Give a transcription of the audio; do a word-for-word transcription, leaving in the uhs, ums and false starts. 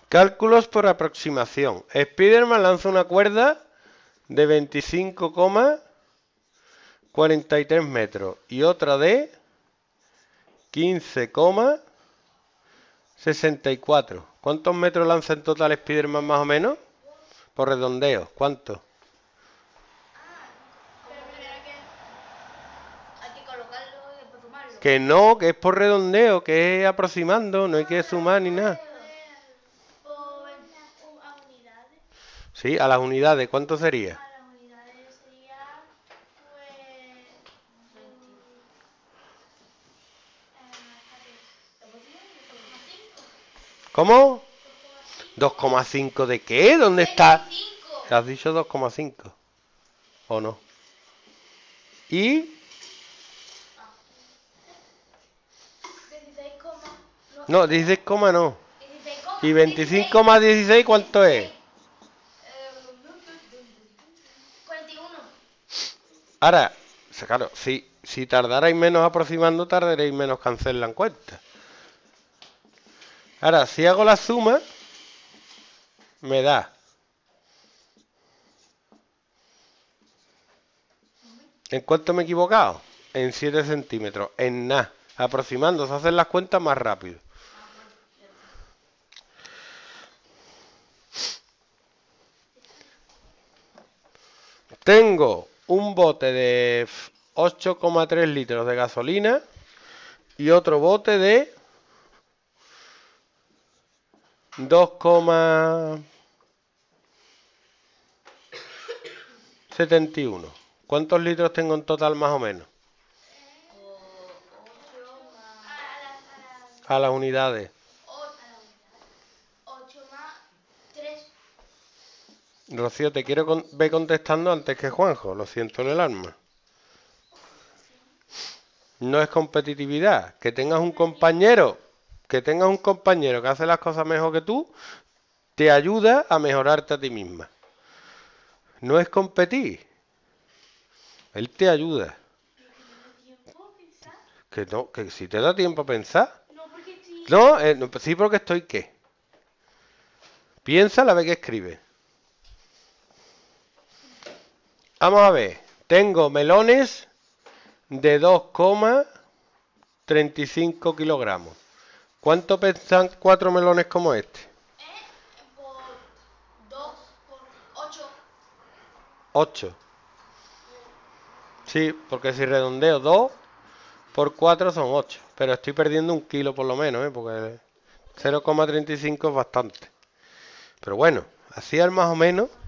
Cálculos por aproximación. Spiderman lanza una cuerda de veinticinco coma cuarenta y tres metros y otra de quince coma sesenta y cuatro. ¿Cuántos metros lanza en total Spiderman más o menos? Por redondeo, ¿cuánto? Que no, que es por redondeo, que es aproximando, no hay que sumar ni nada. Sí, a las unidades, ¿cuánto sería? A las unidades sería, pues... ¿Cómo? ¿dos coma cinco de qué? ¿Dónde está? ¿Has dicho dos coma cinco? ¿O no? ¿Y? No, dieciséis, no. ¿Y veinticinco más dieciséis cuánto es? cuarenta y uno. Ahora, claro, si, si tardarais menos aproximando, tardaréis menos que hacer la encuesta. Ahora, si hago la suma, me da. ¿En cuánto me he equivocado? En siete centímetros. En nada. Aproximando, se hacen las cuentas más rápido. Tengo un bote de ocho coma tres litros de gasolina y otro bote de dos coma setenta y uno. ¿Cuántos litros tengo en total más o menos? A las unidades. ocho más tres. Rocío, te quiero con ver contestando antes que Juanjo. Lo siento en el alma. No es competitividad. Que tengas un compañero, que tengas un compañero que hace las cosas mejor que tú, te ayuda a mejorarte a ti misma. No es competir. Él te ayuda. Que no, que si te da tiempo a pensar. No, porque estoy... No, eh, no, sí porque estoy qué. Piensa la vez que escribe. Vamos a ver. Tengo melones de dos coma treinta y cinco kilogramos. ¿Cuánto pesan cuatro melones como este? ¿Eh? Por dos, por ocho. ocho. Sí, porque si redondeo dos por cuatro son ocho. Pero estoy perdiendo un kilo por lo menos, ¿eh? Porque cero coma treinta y cinco es bastante. Pero bueno, así al más o menos